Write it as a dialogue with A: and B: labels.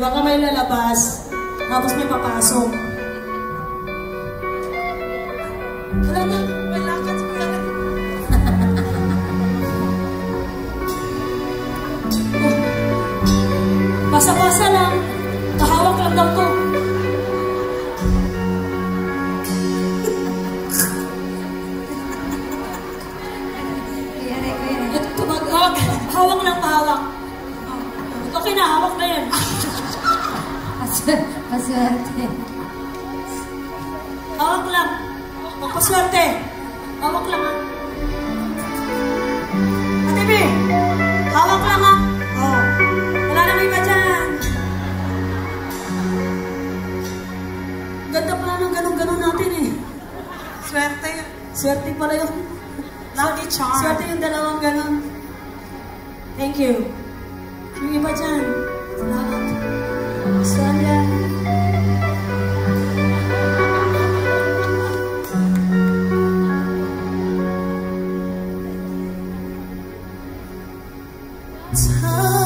A: Baka may lalabas, tapos may papasok. Wala na, wala ka sa pera. Basa-basa lang, kahawak lang daw to. Hawak lang, pahawak. Okay na, hawak na yan.
B: Paswerte.
A: Hawak lang. Paswerte. Hawak lang, ha. Ate B, hawak lang, ha. Oh. Wala na may iba dyan. Ganda pala ng ganun-ganun natin, eh.
C: Swerte.
A: Swerte pala yung...
C: Lucky charm.
A: Swerte yung dalawang ganun. Thank you. Yung iba dyan. Salamat. Australia. Time.